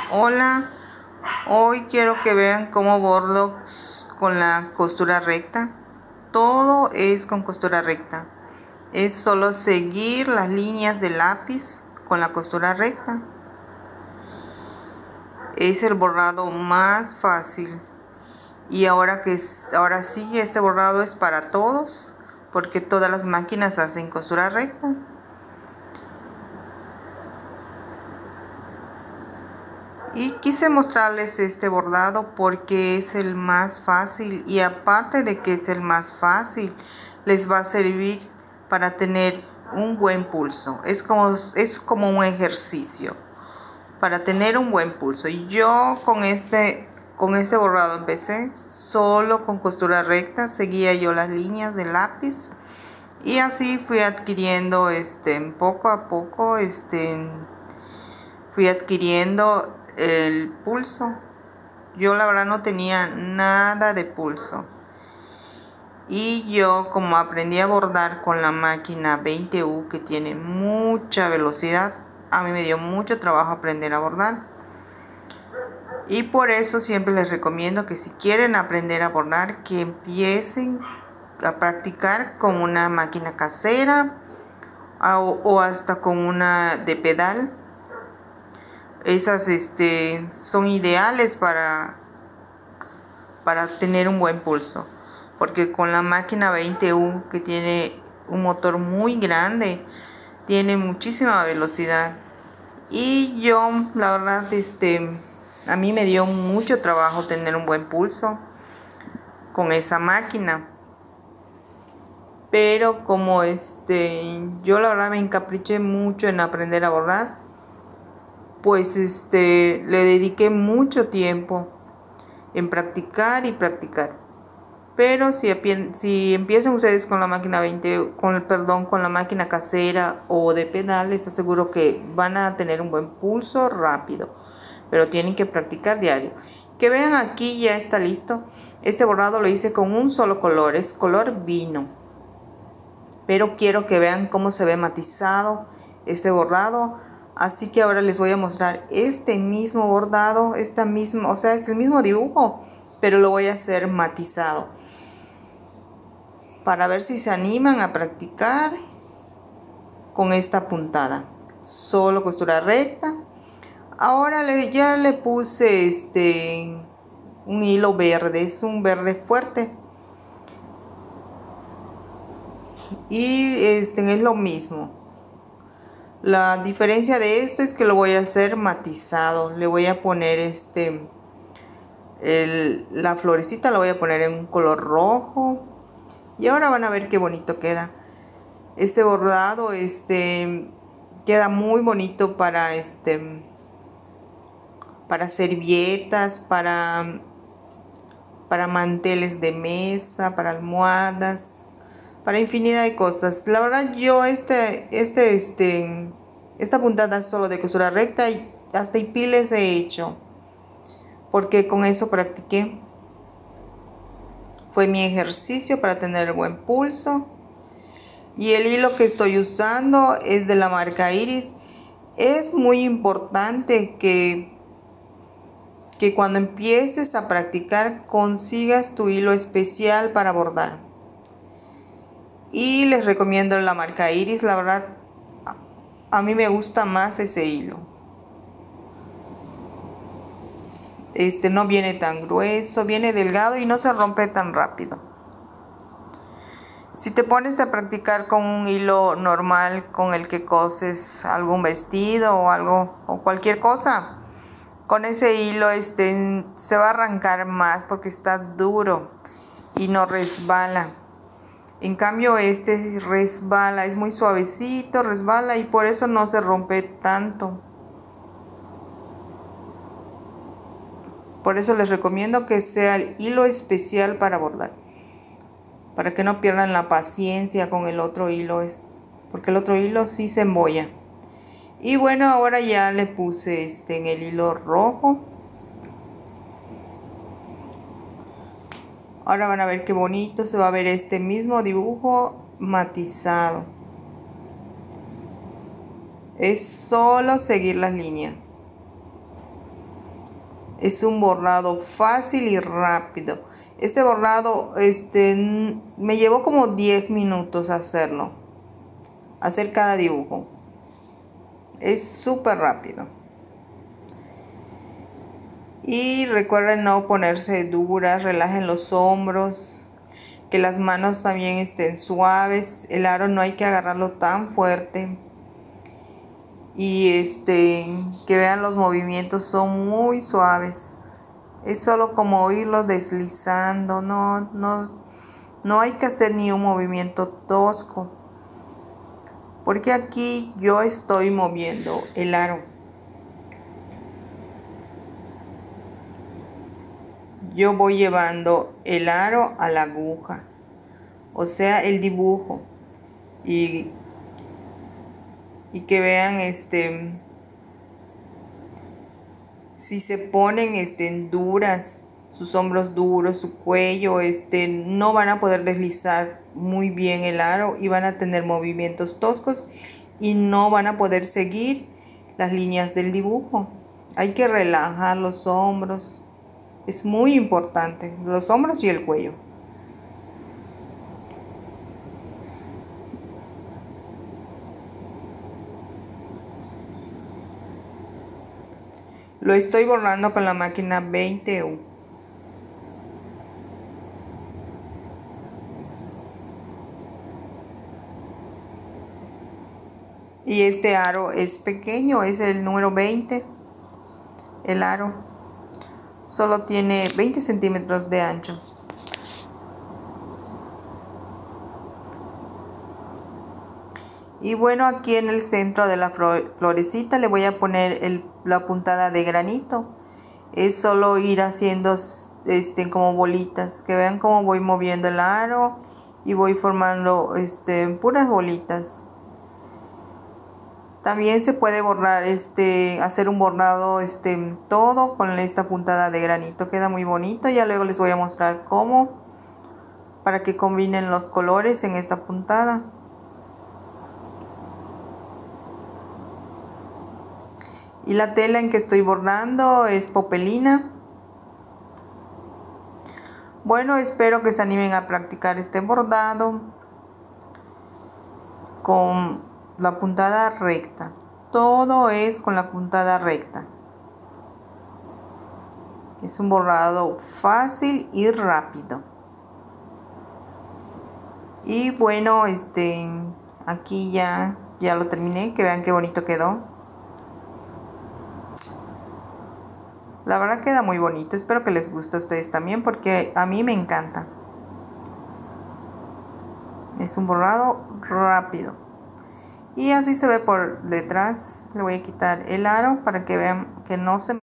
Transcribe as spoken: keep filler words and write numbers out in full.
Hola, hoy quiero que vean cómo bordo con la costura recta. Todo es con costura recta. Es solo seguir las líneas de lápiz con la costura recta. Es el bordado más fácil. Y ahora que es, ahora sí, este bordado es para todos, porque todas las máquinas hacen costura recta. Y quise mostrarles este bordado porque es el más fácil, y aparte de que es el más fácil, les va a servir para tener un buen pulso. Es como, es como un ejercicio para tener un buen pulso. Y yo con este, con este bordado empecé solo con costura recta, seguía yo las líneas de lápiz y así fui adquiriendo este, poco a poco, este, fui adquiriendo el pulso. Yo la verdad no tenía nada de pulso, y yo como aprendí a bordar con la máquina veinte U, que tiene mucha velocidad, a mí me dio mucho trabajo aprender a bordar. Y por eso siempre les recomiendo que si quieren aprender a bordar, que empiecen a practicar con una máquina casera o, o hasta con una de pedal. Esas este, son ideales para, para tener un buen pulso, porque con la máquina veinte U, que tiene un motor muy grande, tiene muchísima velocidad. Y yo la verdad este, a mí me dio mucho trabajo tener un buen pulso con esa máquina. Pero como este, yo la verdad me encapriché mucho en aprender a bordar, pues este, le dediqué mucho tiempo en practicar y practicar. Pero si, si empiezan ustedes con la máquina veinte, con el perdón, con la máquina casera o de pedal, les aseguro que van a tener un buen pulso rápido, pero tienen que practicar diario. Que vean, aquí ya está listo. Este bordado lo hice con un solo color, es color vino, pero quiero que vean cómo se ve matizado este bordado. Así que ahora les voy a mostrar este mismo bordado, esta misma, o sea, es el mismo dibujo, pero lo voy a hacer matizado, para ver si se animan a practicar con esta puntada. Solo costura recta. Ahora le, ya le puse este un hilo verde, es un verde fuerte, y este es lo mismo. La diferencia de esto es que lo voy a hacer matizado. Le voy a poner este el, la florecita la voy a poner en un color rojo, y ahora van a ver qué bonito queda este bordado. Este queda muy bonito para este para servilletas, para para manteles de mesa, para almohadas, para infinidad de cosas. La verdad, yo este este este esta puntada solo de costura recta, y hasta hipiles he hecho, porque con eso practiqué. Fue mi ejercicio para tener el buen pulso. Y el hilo que estoy usando es de la marca Iris. Es muy importante que que cuando empieces a practicar consigas tu hilo especial para bordar. Y les recomiendo la marca Iris. La verdad, a mí me gusta más ese hilo. Este no viene tan grueso, viene delgado y no se rompe tan rápido. Si te pones a practicar con un hilo normal con el que coses algún vestido o algo o cualquier cosa, con ese hilo este se va a arrancar más porque está duro y no resbala. En cambio este resbala, es muy suavecito, resbala, y por eso no se rompe tanto. Por eso les recomiendo que sea el hilo especial para bordar, para que no pierdan la paciencia con el otro hilo, porque el otro hilo sí se embolla. Y bueno, ahora ya le puse este en el hilo rojo. Ahora van a ver qué bonito se va a ver este mismo dibujo matizado. Es solo seguir las líneas. Es un bordado fácil y rápido. Este bordado este, me llevó como diez minutos hacerlo. Hacer cada dibujo. Es súper rápido. Y recuerden no ponerse duras, relajen los hombros, que las manos también estén suaves. El aro no hay que agarrarlo tan fuerte. Y este, que vean los movimientos son muy suaves. Es solo como irlo deslizando, no, no, no hay que hacer ni un movimiento tosco. Porque aquí yo estoy moviendo el aro. Yo voy llevando el aro a la aguja, o sea, el dibujo. Y, y que vean este, si se ponen este, duras, sus hombros duros, su cuello, este, no van a poder deslizar muy bien el aro y van a tener movimientos toscos y no van a poder seguir las líneas del dibujo. Hay que relajar los hombros. Es muy importante, los hombros y el cuello. Lo estoy bordando con la máquina veinte U. Y este aro es pequeño, es el número veinte. El aro solo tiene veinte centímetros de ancho. Y bueno, aquí en el centro de la florecita le voy a poner el, la puntada de granito. Es solo ir haciendo este, como bolitas. Que vean cómo voy moviendo el aro y voy formando este, puras bolitas. También se puede borrar, este, hacer un bordado este, todo con esta puntada de granito. Queda muy bonito. Ya luego les voy a mostrar cómo, para que combinen los colores en esta puntada. Y la tela en que estoy bordando es popelina. Bueno, espero que se animen a practicar este bordado con la puntada recta. Todo es con la puntada recta. Es un bordado fácil y rápido. Y bueno, este, aquí ya, ya lo terminé. Que vean qué bonito quedó. La verdad queda muy bonito. Espero que les guste a ustedes también, porque a mí me encanta. Es un bordado rápido. Y así se ve por detrás. Le voy a quitar el aro para que vean que no se